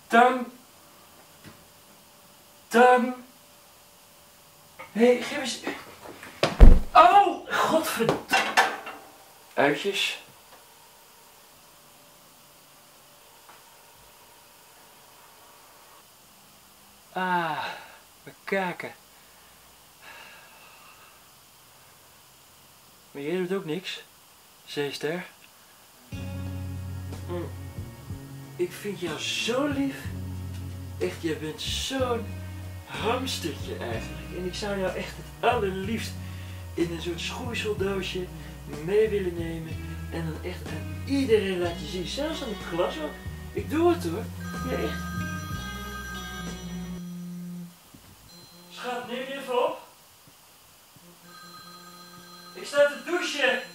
Tang. Tang. Hé, geef eens. Oh, godverdomme. Uitjes. Ah, we kaken. Maar jij doet ook niks, zeester. Ik vind jou zo lief. Echt, jij bent zo'n hamstertje eigenlijk. En ik zou jou echt het allerliefst in een soort schoeiseldoosje mee willen nemen. En dan echt aan iedereen laten zien. Zelfs aan de klas ook. Ik doe het hoor. Ja, echt. Schat, neem je even op. Ik sta te douchen.